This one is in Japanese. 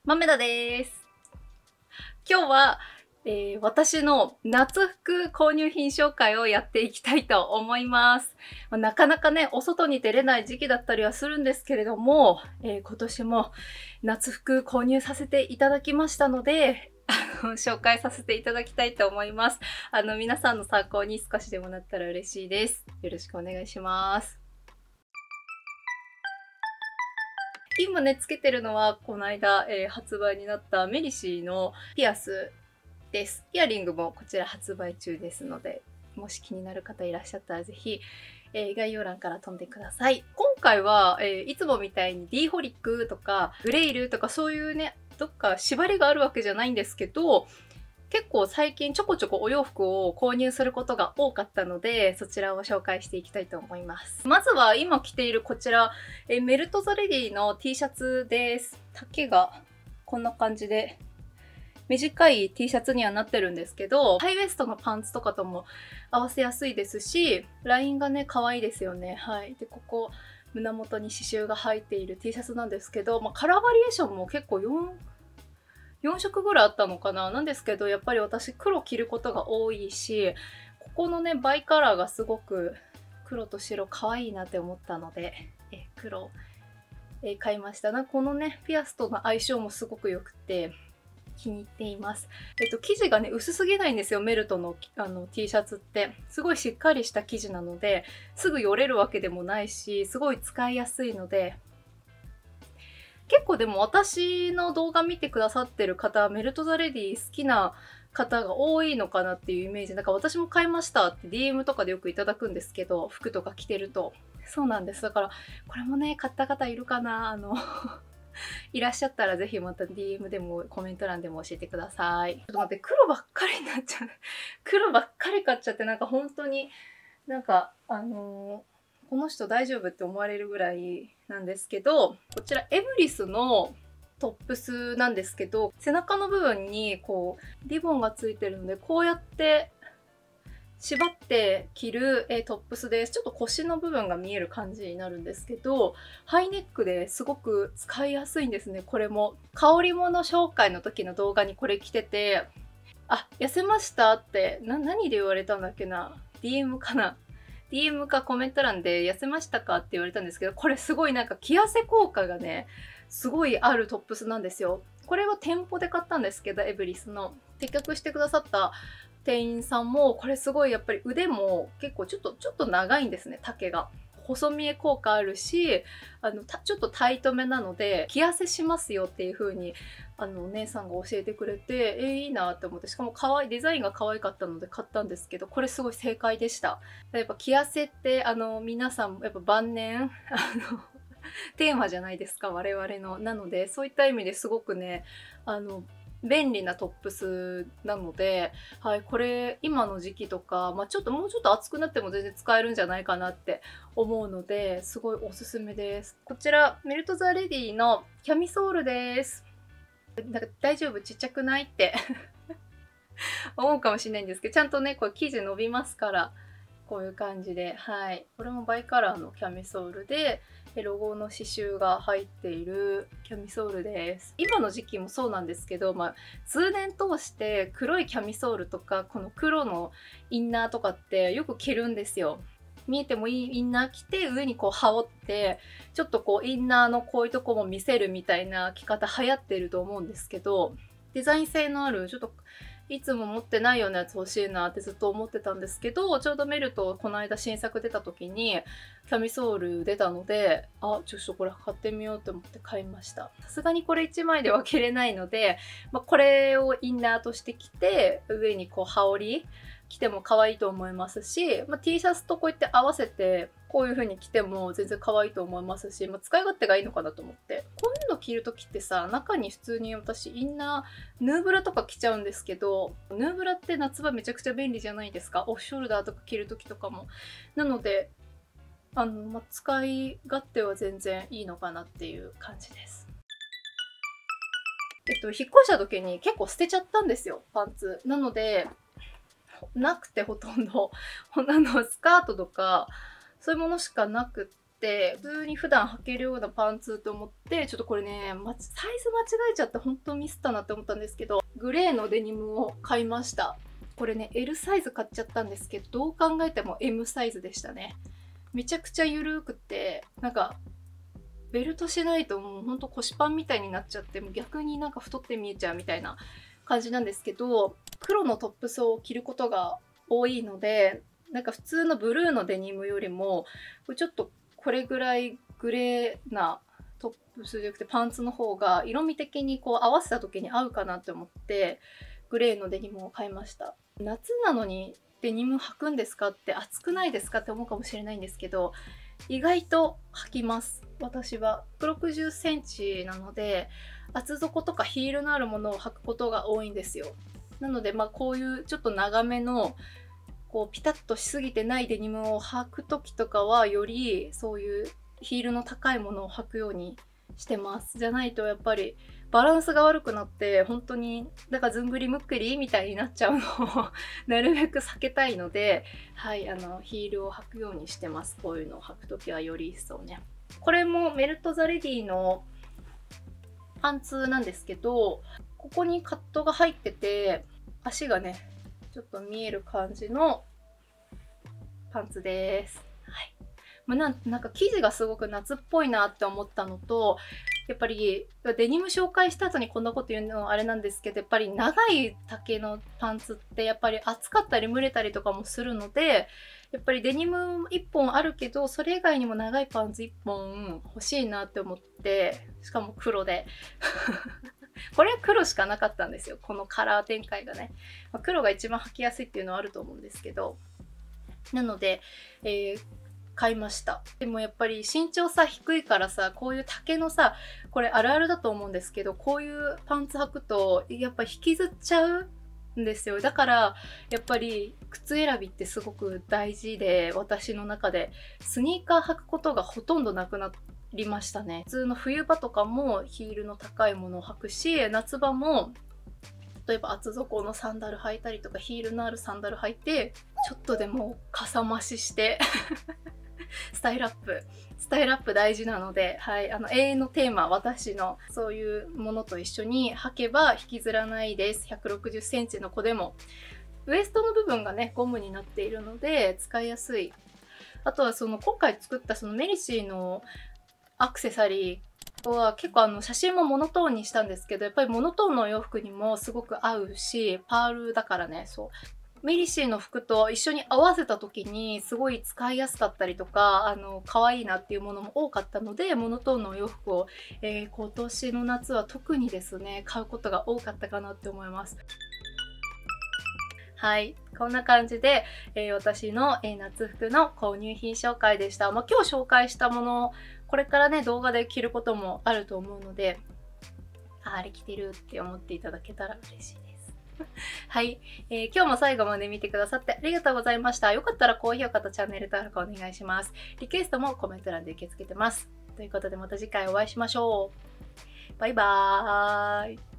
豆田です。今日は、私の夏服購入品紹介をやっていきたいと思います。なかなかね、お外に出れない時期だったりはするんですけれども、今年も夏服購入させていただきましたので、紹介させていただきたいと思います。皆さんの参考に少しでもなったら嬉しいです。よろしくお願いします。今ね、つけてるのは、この間、発売になったメリシーのピアスです。イヤリングもこちら発売中ですので、もし気になる方いらっしゃったらぜひ、概要欄から飛んでください。今回は、いつもみたいに D ホリックとかグレイルとかそういうね、どっか縛りがあるわけじゃないんですけど、結構最近ちょこちょこお洋服を購入することが多かったので、そちらを紹介していきたいと思います。まずは今着ているこちら、メルトザレディの T シャツです。丈がこんな感じで、短い T シャツにはなってるんですけど、ハイウエストのパンツとかとも合わせやすいですし、ラインがね、可愛いですよね。はい。で、ここ、胸元に刺繍が入っている T シャツなんですけど、カラーバリエーションも結構4色ぐらいあったのかななんですけど、やっぱり私黒着ることが多いし、ここのね、バイカラーがすごく黒と白可愛いなって思ったので、黒、買いました。このね、ピアスとの相性もすごく良くて、気に入っています。生地がね、薄すぎないんですよ、メルトのT シャツって。すごいしっかりした生地なので、すぐよれるわけでもないし、すごい使いやすいので、結構でも私の動画見てくださってる方はメルトザレディ好きな方が多いのかなっていうイメージ。なんか私も買いましたって DM とかでよくいただくんですけど、服とか着てると。そうなんです。だから、これもね、買った方いるかないらっしゃったらぜひまた DM でもコメント欄でも教えてください。ちょっと待って、黒ばっかりになっちゃう。黒ばっかり買っちゃって、なんか本当になんか、この人大丈夫って思われるぐらいなんですけど、こちらエブリスのトップスなんですけど、背中の部分にこうリボンがついてるので、こうやって縛って着るトップスです。ちょっと腰の部分が見える感じになるんですけど、ハイネックですごく使いやすいんですね、これも。香り物紹介の時の動画にこれ着てて、あ、痩せましたって、何で言われたんだっけな ?DM かな ?DM かコメント欄で痩せましたかって言われたんですけど、これすごいなんか着痩せ効果がね、すごいあるトップスなんですよ。これは店舗で買ったんですけど、エブリスの。接客してくださった店員さんも、これすごいやっぱり腕も結構ちょっと長いんですね、丈が。細見え効果あるし、ちょっとタイトめなので、着痩せしますよっていう風に、お姉さんが教えてくれて、いいなって思って、しかも可愛い、デザインが可愛かったので買ったんですけど、これすごい正解でした。やっぱ着痩せって、皆さん、やっぱ晩年、テーマじゃないですか、我々の。なので、そういった意味ですごくね、便利なトップスなので、はい、これ今の時期とか、もうちょっと暑くなっても全然使えるんじゃないかなって思うので、すごいおすすめです。こちら、メルトザレディのキャミソールです。なんか大丈夫ちっちゃくないって思うかもしれないんですけど、ちゃんとね、これ生地伸びますから、こういう感じで、はい。これもバイカラーのキャミソールで、ロゴの刺繍が入っているキャミソールです。今の時期もそうなんですけど、通年通して黒いキャミソールとか、この黒のインナーとかってよく着るんですよ。見えてもいいインナー着て、上にこう羽織って、ちょっとこうインナーのこういうとこも見せるみたいな着方流行ってると思うんですけど、デザイン性のある、ちょっといつも持ってないようなやつ欲しいなってずっと思ってたんですけど、ちょうどメルトこの間新作出た時にキャミソール出たので、ちょっとこれ買ってみようと思って買いました。さすがにこれ1枚では着れないので、これをインナーとして着て、上にこう羽織り着ても可愛いと思いますし、T シャツとこうやって合わせてこういう風に着ても全然可愛いと思いますし、使い勝手がいいのかなと思って。こういうの着るときってさ、中に普通に私インナー、ヌーブラとか着ちゃうんですけど、ヌーブラって夏場めちゃくちゃ便利じゃないですか。オフショルダーとか着るときとかも。なので、使い勝手は全然いいのかなっていう感じです。引っ越した時に結構捨てちゃったんですよ、パンツ。なので、なくてほとんどスカートとかそういうものしかなくって普通に普段履けるようなパンツと思って、ちょっとこれね、サイズ間違えちゃって本当ミスったなって思ったんですけど、グレーのデニムを買いました。これね L サイズ買っちゃったんですけど、どう考えても M サイズでしたね。めちゃくちゃ緩くて、なんかベルトしないともうほんと腰パンみたいになっちゃって、もう逆になんか太って見えちゃうみたいな感じなんですけど、黒のトップスを着ることが多いので、なんか普通のブルーのデニムよりもちょっとこれぐらいグレーなトップスじゃなくてパンツの方が色味的にこう合わせた時に合うかなって思ってグレーのデニムを買いました。夏なのにデニム履くんですかって、暑くないですかって思うかもしれないんですけど、意外と履きます。私は160センチなので、厚底とかヒールのあるものを履くことが多いんですよ。なのでこういうちょっと長めのこうピタッとしすぎてないデニムを履く時とかは、よりそういうヒールの高いものを履くようにしてます。じゃないとやっぱりバランスが悪くなって、本当にだからずんぐりむっくりみたいになっちゃうのをなるべく避けたいので、はい、ヒールを履くようにしてます。こういうのを履くときはより一層ね。これもメルトザレディのパンツなんですけど、ここにカットが入ってて、足がねちょっと見える感じのパンツです。はい。なんか生地がすごく夏っぽいなって思ったのと、やっぱりデニム紹介した後にこんなこと言うのはあれなんですけど、やっぱり長い丈のパンツってやっぱり暑かったり蒸れたりとかもするので、やっぱりデニム1本あるけどそれ以外にも長いパンツ1本欲しいなって思って、しかも黒でこれは黒しかなかったんですよ、このカラー展開がね。黒が一番履きやすいっていうのはあると思うんですけど、なので、買いました。でもやっぱり身長差低いからさ、こういう丈のさ、これあるあるだと思うんですけど、こういうパンツ履くとやっぱ引きずっちゃうんですよ。だからやっぱり靴選びってすごく大事で、私の中でスニーカー履くことがほとんどなくなりましたね。普通の冬場とかもヒールの高いものを履くし、夏場も例えば厚底のサンダル履いたりとか、ヒールのあるサンダル履いてちょっとでもかさ増ししてスタイルアップ大事なので、はい、永遠のテーマ、私のそういうものと一緒に履けば引きずらないです。160センチの子でも。ウエストの部分がねゴムになっているので使いやすい。あとは今回作ったメリシーのアクセサリーは結構写真もモノトーンにしたんですけど、やっぱりモノトーンのお洋服にもすごく合うし、パールだからね、そうメリシーの服と一緒に合わせた時にすごい使いやすかったりとか、可愛いなっていうものも多かったので、モノトーンのお洋服を、今年の夏は特にですね買うことが多かったかなって思います。はい、こんな感じで、私の、夏服の購入品紹介でした。今日紹介したもの、これからね動画で着ることもあると思うので、あれ着てるって思っていただけたら嬉しいです。はい、今日も最後まで見てくださってありがとうございました。よかったら高評価とチャンネル登録お願いします。リクエストもコメント欄で受け付けてます。ということでまた次回お会いしましょう。バイバーイ。